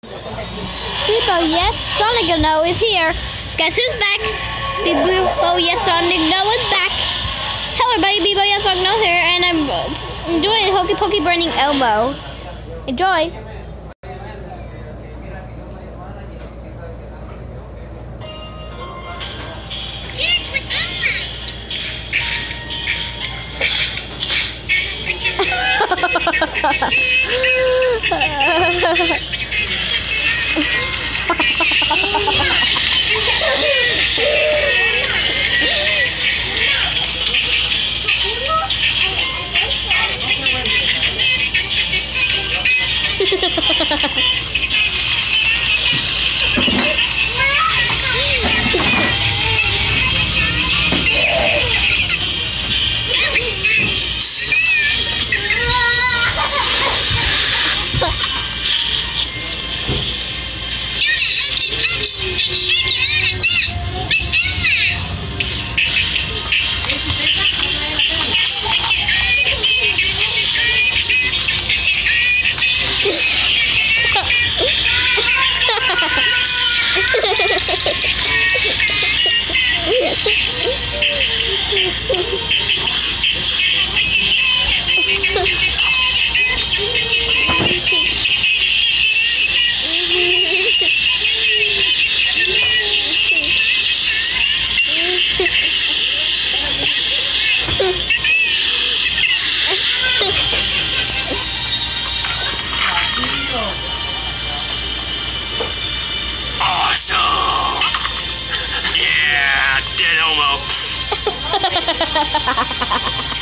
People, yes, Sonic No is here. Guess who's back? People, yes, Sonic No is back. Hello, everybody. People, yes, Sonic No here, and I'm doing Hokey Pokey Burning Elbow. Enjoy. Awesome! Yeah, dead homo.